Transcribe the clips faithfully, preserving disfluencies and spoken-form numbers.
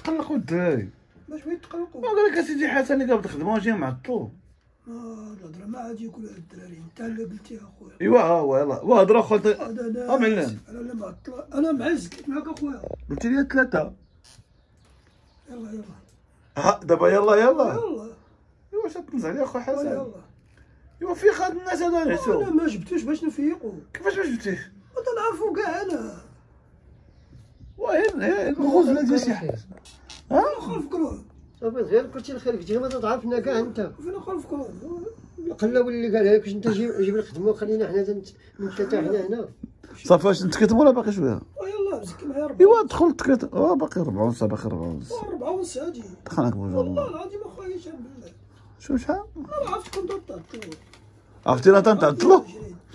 تقلقوا الدراري. باش ما يتقلقوا. قال لك اسيدي حسن اللي قابل تخدموا جاي معطلو. اه الهضره ما عاد ياكلها الدراري، انت اللي قلتيها اخويا. ايوا ها هو يلاه وهضره اخويا. اه معلم انا اللي معطل، انا معز قلت معاك اخويا. قلت لي ثلاثه. يلا يلا ها دابا يلا يلا يلا. ايوا واش تنزع عليا اخويا حسن؟ يلا ايوا في خاد الناس هذا نعسو. انا ما جبتوش باش نفيقوا. كيفاش ما جبتيه؟ ما تنعرفوا كاع انا. وين الغزله ديال شي حاجه. ها خلف كروه. صافي غير كلشي الخير كتجي ما تعرفنا كاع انت. فين خلف كروه؟ قلا واللي قالها لك انت جيب جيب الخدمه وخلينا حنا انت حتى حنا هنا. صافي واش نتكتم ولا باقي شويه؟ يلا مسكين معايا ربعه. ايوا دخل تكتم. اه باقي ربعه ونص باقي ربعه ونص. ربعه ونص هادي. دخلك بوجه والله الله. العظيم اخويا هشام بالله. شو شحال؟ ما عرفتش كنت تعطلوا. عرفتينا تنعطلو؟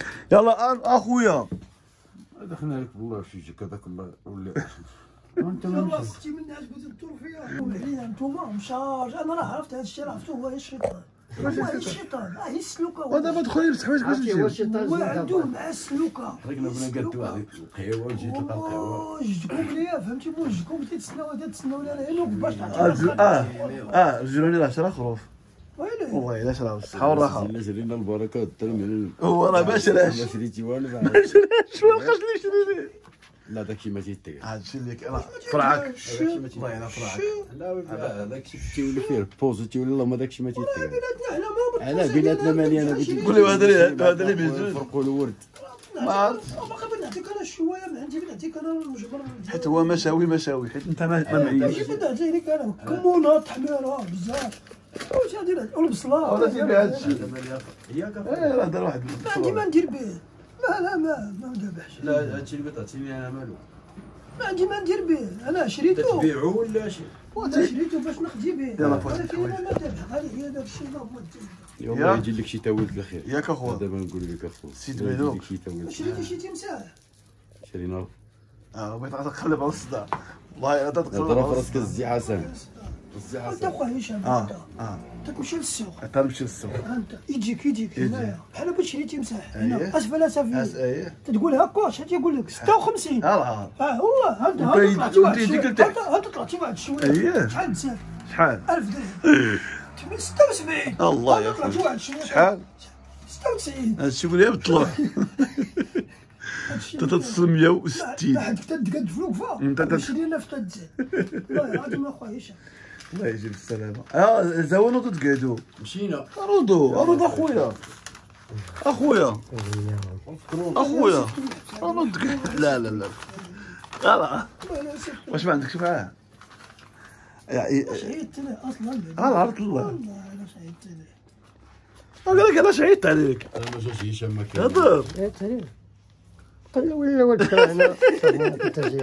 يلا اخويا دخلنا لك والله في جيك هذاك الله ولا انت ما سقتي من الناس قلت الدور فيها وعليا انتوما مشارج. انا راه عرفت هذا الشيء، راه عرفتو هو الشيطان. هو الشيطان راه هي السلوكه. ودابا دخل يرتاح باش باش هو الشيطان هو عنده مع السلوكه. خرجنا بنا قد واحد القهوه وجيت لقى القهوه وجدكم ليا فهمتي وجدكم تتسناو هذا تسناو لنا هنا باش تعطينا اه اه رجلوني راه شرا خروف. ويلي والله الا شرا بالصحه والراحه. الناس شرينا البركه والتلم. هو راه ما شراش. ما شريتي والو. ما شراش ما بقاش لي يشري. لا داكشي ما تيتقال. هادشي اللي راه فرعك. الله يلا فرعك. لا داكشي تيولي فيه البوز تيولي الله ما داكشي ما تيتقال. على بيناتنا مالي انا قلت قولي هذا اللي هذا اللي بيزوج. فرقوا الورد. ما عرفت. باقي بنعطيك انا شويه ما عندي بنعطيك انا المجبر. حيت هو مشاوي مشاوي حيت انت ما ما معيش. ماشي بنعطي لك انا كمونه تحميره بزاف. واش غادي ندير والبصله؟ ولا سيدي هادشي. هي ايه راه دار واحد. ما عندي ما ندير به. لا لا ما ما ذبحش. لا هادشي اللي بتعطيني انا مالو. ما عندي ما ندير به. انا شريته. تبيعو ولا شي؟ وانا شريته باش نخدي به. يلا فوت ولكن انا ما ذبح غادي هي داك الشيء ما هو يلا يجي لك شي تاولد الخير. ياك اخويا. دابا نقول لك اخويا. سيد بيدو. شريتي شي تمساح. شرينا. اه بغيت نقلب على الصداع. والله انا تقلب هضره في راسك الزي حسن. الزي انت حسن. خويا هشام اه انت. اه تمشي للسوق. حتى نمشي للسوق. انت يجيك يجيك هنايا بحال باش شريتي تمساح أيه. هنا اسفل سفلي. ايه تقول هكا شحال تيقول لك ستة وخمسين. اه اه والله انت وانت انت طلعتي واحد يجيك شويه. لتحت. انت طلعتي واحد شويه. اييه. شحال تسال؟ شحال؟ ألف درهم. ستة وسبعين. الله يا طلعتي واحد شويه. شحال؟ ستة وتسعين. هادشي قول لي بالطلوع. هادشي تصل مية وستين. لا حد تقد في الوقفه. انت تد- شرينا في تدزين. والله العظيم اخويا هشام. الله يجيب السلامة. اه زاونو تتقعدوا. مشينا. ردوا ردوا اخويا. اخويا. اخويا. ردوا تقعد. لا لا لا. لا لا. واش ما عندكش معاه؟ يعني شهيدتني اصلا. على عرض الله. والله انا شهيدتني. قال لك انا شهيدت عليك. انا ما جاش هشام ما كان. هضر. قال ولا ولد هنا تجي.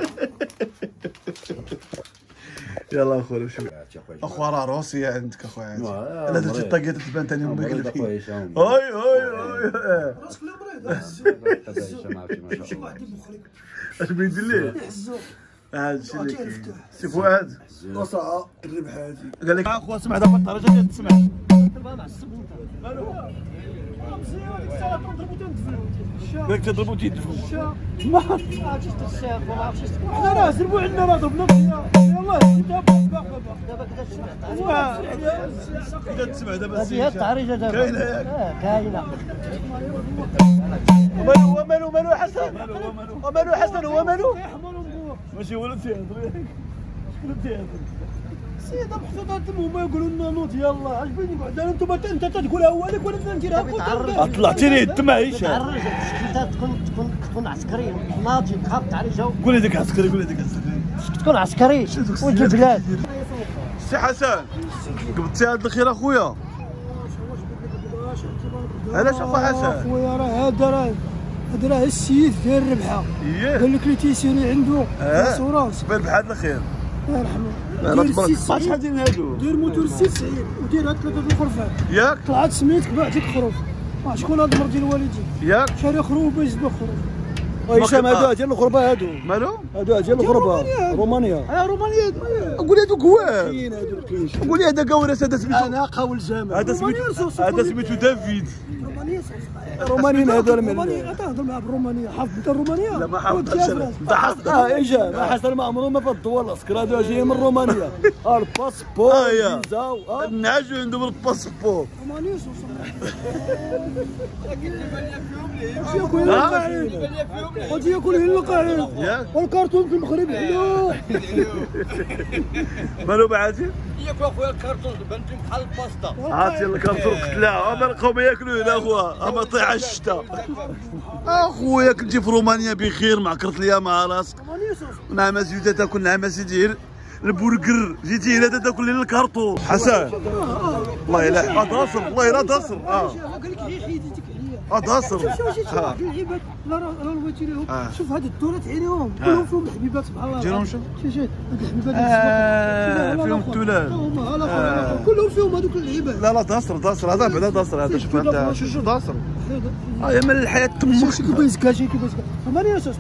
يلا اخويا شوف. اخويا راه روسيا عندك اخويا عندك. انا درتي الطاقية تبان ثاني يوم ما قال لك. هاي هاي هاي. راسك لا مريض. شي واحد يبخلك. اش بغيت ندير ليه؟ يحزو. هادشي اللي كاين. سي فؤاد. وصعه الربح هذه. قال لك اخويا سمع دابا الدرجه ديال تسمع. قال لك تضربوا تيدفوا. ما عرفتش تشاف وما عرفتش. حنا راه زربوا عندنا راه ضربنا فيها. يلاه دابا دابا كذا سمعت. كذا تسمع دابا هذه هي التعريجه دابا. كاينه ياك. اه كاينه. ومالو ومالو ومالو حسن. ومالو حسن ومالو. ماشي ولد تيهضر. شكون تيهضر؟ السيدة محطوطة هما يقولوا لنا نوض يلا عجبني بعد انتم انت تقولها هو لك ولا نديرها. طلعتي لي الدم هشام. تعرج انت تكون تكون تكون عسكري ناضي تخاف تعرجها. قول لي ديك عسكري قول لي ديك عسكري. تكون عسكري ولد البلاد. سي حسن قبضتي هاد الخير اخويا. علاش اخويا حسن؟ اخويا راه هذا راه هذا راه السيد داير الربحه. اييه. قال لك اللي تيسيري عنده اسوراس. بير بحال الخير. الله يرحمه. لا تبارك الله. شحال دايرين هادو؟ دير موتور ستة وتسعين ودير هاد ثلاثة الخرفان. ياك؟ طلعت سميتك بعتك خروف. شكون هاد المرض ديال والديك؟ ياك؟ شاري خروف باش يسبق خروف. هشام هادو ديال الغربه هادو. مالو؟ هادو ديال الغربه رومانيا. اه رومانيا. قول لي هادو كوار. كاين هادو كاين. قول لي هذا كورس هذا سميتو. انا قاول جامع. هذا سميتو هذا سميتو دافيد. رومانيا رومانيين هذول من رومانيا تهضر مع بالرومانيه، حافظ انت الرومانيه؟ لا ما حافظش انا. حافظ اه اجا ما حسن ما عمرهم ما فضوا العسكر هذو جايين من رومانيا. اه الباسبور آه فيزا اه النعاج عندهم الباسبور. رومانيا ها؟ غادي ياكل هنا القاعد والكرتون في المغرب حلو. مالو بعاتي؟ ياك اخويا الكرتون بان لي بحال الباستا. عرفتي الكرتون قتلاها اما لقاو ما ياكلوا هنا اخويا اما طيح الشتا. اخويا كنتي في رومانيا بخير معكرت ليا مع راسك. نعم سيدي تاكل نعم سيدي البرجر جيتي هنا تاكل لي الكرتون. حسن والله الا اداصر والله الا اداصر اه قال لك غير حيدتك عليا. اداصر شوف شوف شوف هاد اللعيبات لا راه رويتي لهم. شوف هاد الدورات عينيهم كلهم فيهم الحبيبات سبحان الله. ديرهم شوف شوف شوف هاد الحبيبات اه فيهم التلال كلهم فيهم هذوك اللعيبات. لا لا داصر داصر هذا بعدا داصر هذا شوف انت شو شو داصر اه يا من الحياه تمك. شوف كيف يزكاشي كيف يزكاشي ثمانية صوص.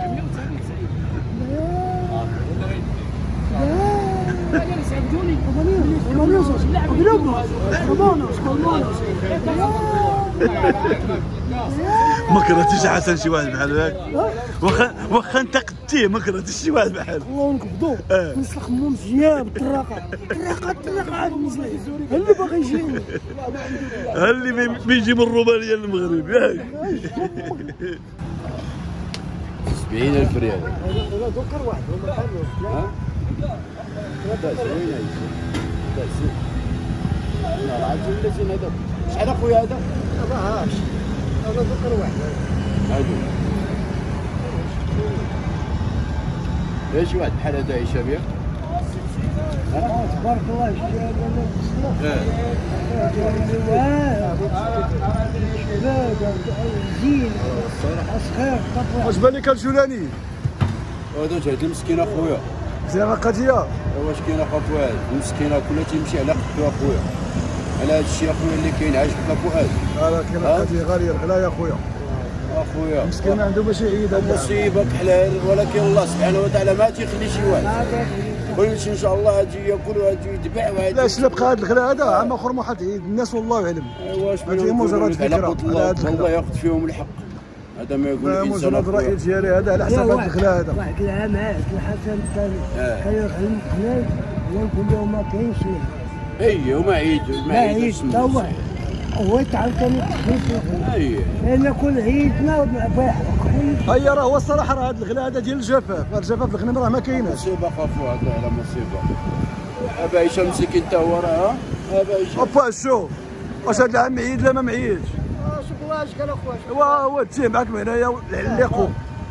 ما كرهتيش حسن شي واحد بحال هاك واخا واخا انت قدتيه ما كرهتيش شي واحد بحال والله نكبدو نسلخ مو مزيان بالطراقه الطراقه الطراقه عاد مزيان اللي باغي يجيني اللي بيجي من رومانيا للمغرب ياك سبعين ألف ريال. هذا دوكر واحد هما كانوا ها؟ هذا زوين هذا زين. لا عاد ولا زين هذا. شحال اخويا هذا؟ ما عرفتش هذا دوكر واحد هادو. ايش واحد بحال هذا عيشه بيه؟ تبارك الله شتي زين صغير واش بان لك الجولاني؟ هذا جهد المسكين اخويا. زين القضيه واش كاين اخو فؤاد المسكينه كلها تيمشي على قدو اخويا على هذا الشيء اخويا اللي كاين عايش بك فؤاد. لا كاين القضيه غاليه الغلا يا خويا اخويا مسكين ما عنده باش يعيد هذا مصيبه حلال ولكن الله سبحانه وتعالى ما تيخلي شي واحد كلشي ان شاء الله غادي ياكل وغادي يذبح وغادي. لا شلا بقى هذا الغلا هذا عام اخر ما حد يعيد الناس والله اعلم. واش هذه مجرد فكره على هذا الله ياخذ فيهم الحق. هذا ما يقول الانسان مجرد راي ديالي هذا على حسب هذا الغلا هذا. واحد العام عاد الحسن الثاني كان يخدم قناه ونقول له ما كاينش اي وما عيد ما عيد تا هو هو تعاود ثاني اي لان كل عيدنا هيا راه هو الصراحه راه هذا الغلا هذا ديال الجفاف الجفاف الغنم راه ما كايناش. مصيبه خافوا هذا على مصيبه. ابا هشام مسكين تا هو راه ابا هشام ابا شوف واش هذا العام معيد لا ما معيدش. شوف الله اش قال اخويا هو هو تجي معاك من هنايا العليقو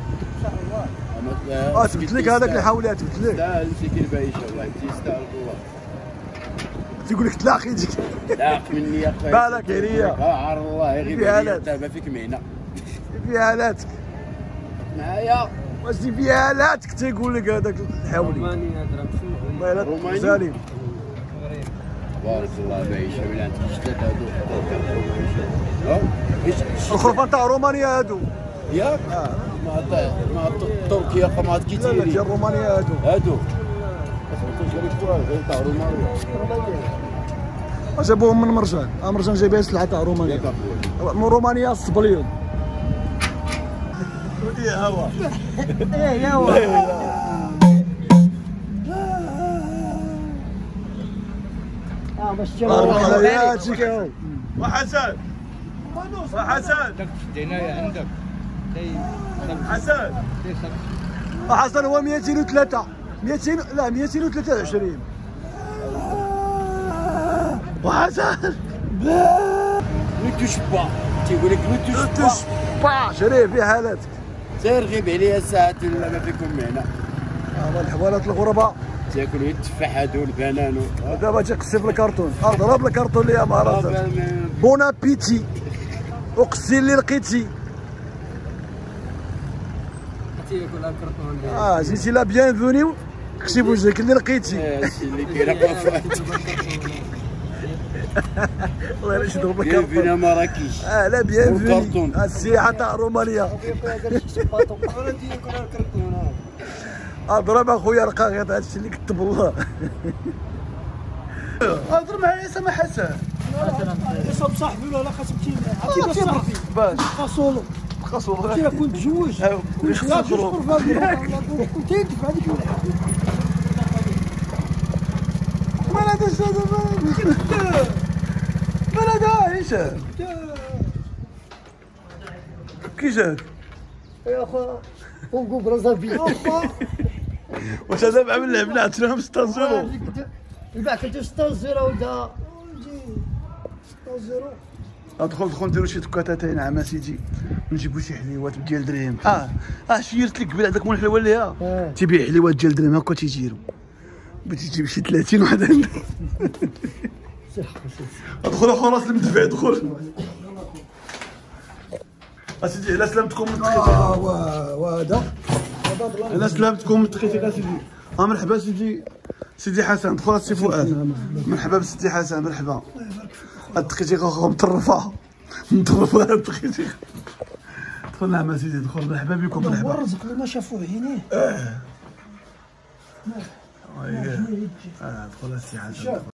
اه تبت لك هذاك اللي حاول يثبت لك. لا مسكين بايش الله تيستاهل الله. تيقول لك تلاقي يجيك لاق مني يا خويا بالك هي عار الله غير هالات. دابا فيك معنا في هالاتك معايا واش دي في هالاتك تيقول لك هذاك الحاولي روماني سالم بارك الله بايش ولا انت شتات هادو ها الخرفان تاع رومانيا هادو ياك ما ما تركيا قمات لا كيتيري ديال رومانيا هادو هادو تاع رومانيا جابوهم من مرجان مرجان جايبين سلعه تاع رومانيا من رومانيا الصبليون يا هوا يا هوا اه باش حياتك وحسن وحسن دينايا عندك حسن حسن هو مئتين وثلاثة مئتين لا مئتين وثلاثة وعشرين وحسن ما توش با تيقول لك ما توش با توش با شريه في حالاتك سير غيب عليا ساعات ولا ما فيكم معنا. هذا الحوالات الغرباء تاكلوا التفاح هادو البنانو دابا تيقصي في الكرتون اضرب الكرتون اللي ما راسك بون ابيتي اقسم لي لقيتي اه جيتي لا بيانفوني كشي بوجهك اللي لقيتي هادشي اللي كاين فؤاد الله يرشد ضرب لك كاين فينا مراكش اه لا بيانفوني السياحه تاع رومانيا اضرب اخويا لقى غير هادشي اللي كتب الله اضرب معايا سما حسن حسب صاحبي ولا خاصك تي صاحبي باش خاصولو خاصو تي كون تزوج أيوا، لا خاصولو. تشكر فهاد كنت يدفع هذيك ما هذا الشيء ما هذا هشام كي جاك يا اخو ونقول برازافيل واش هذا مع من لعبنا عطيناهم ستة صفر. الباع كنت ستة صفر ودا ادخل دخل نديرو شي تكاتاتين عام سيدي نجيبو شي حليوات ديال درهم. اه اه شيرت لك قبل هذاك مول الحلوه اللي ها تيبيع حليوات ديال درهم هكا تيجيرو بغيتي تجيب شي ثلاثين واحد عندك. ادخل اخو راس المدفع ادخل اسيدي. على سلامتكم من التخيطيق. وهذا على سلامتكم من التخيطيق اسيدي. اه مرحبا سيدي سيدي حسن. دخل السي فؤاد. مرحبا بسيدي حسن مرحبا. هاد التخيطيق اخو مطرفه مطرفه هاد التخيطيق. دخل نعم سيدي دخل. مرحبا بكم هو مرحبا. الرزق اللي ما شافوه عينيه. اه اه دخل السي حسن.